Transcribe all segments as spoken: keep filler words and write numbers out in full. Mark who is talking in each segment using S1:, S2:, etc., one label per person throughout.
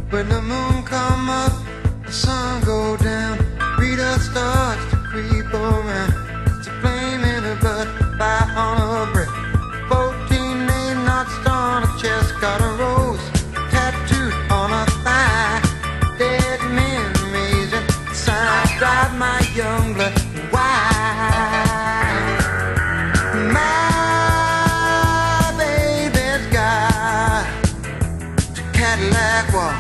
S1: When the moon come up, the sun go down, Rita starts to creep around. It's a flame in her butt, fire on her breath. Fourteen nail knots on her chest, got a rose tattooed on her thigh. Dead memories and signs drive my young blood wild. My baby's got a Cadillac walk.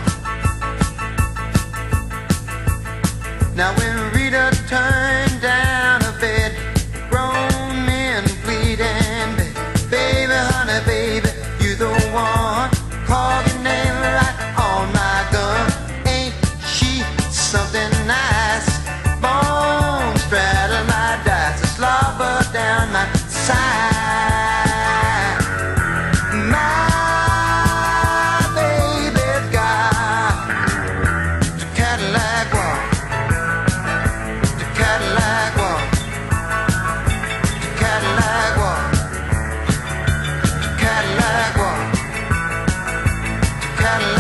S1: Now when Rita turned down her bed, grown men plead and beg, baby, honey, baby, you the one. Call your name right on my gun. Ain't she something nice? Bone straddle my dice, a slobber down my side. My baby's got the Cadillac walk. Cadillac walk, Cadillac walk, Cadillac walk, Cadillac.